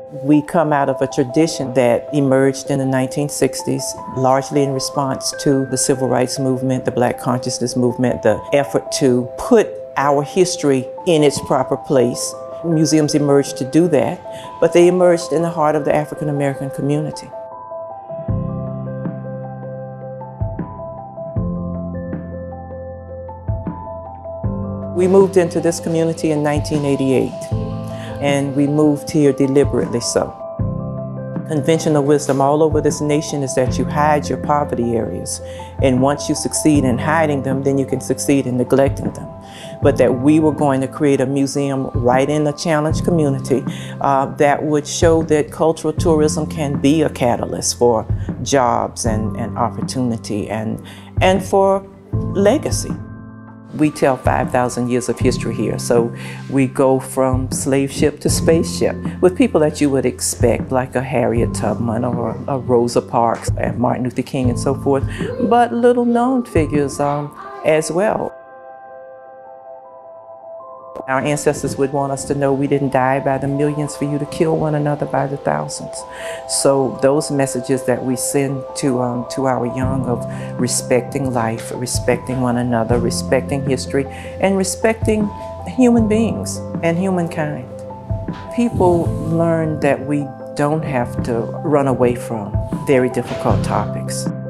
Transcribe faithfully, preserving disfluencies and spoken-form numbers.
We come out of a tradition that emerged in the nineteen sixties, largely in response to the civil rights movement, the Black consciousness movement, the effort to put our history in its proper place. Museums emerged to do that, but they emerged in the heart of the African American community. We moved into this community in nineteen eighty-eight, and we moved here deliberately so. Conventional wisdom all over this nation is that you hide your poverty areas, and once you succeed in hiding them, then you can succeed in neglecting them. But that we were going to create a museum right in the challenged community uh, that would show that cultural tourism can be a catalyst for jobs and, and opportunity and, and for legacy. We tell five thousand years of history here, so we go from slave ship to spaceship with people that you would expect, like a Harriet Tubman or a Rosa Parks and Martin Luther King and so forth, but little known figures um, as well. Our ancestors would want us to know we didn't die by the millions for you to kill one another by the thousands. So those messages that we send to, um, to our young of respecting life, respecting one another, respecting history, and respecting human beings and humankind. People learn that we don't have to run away from very difficult topics.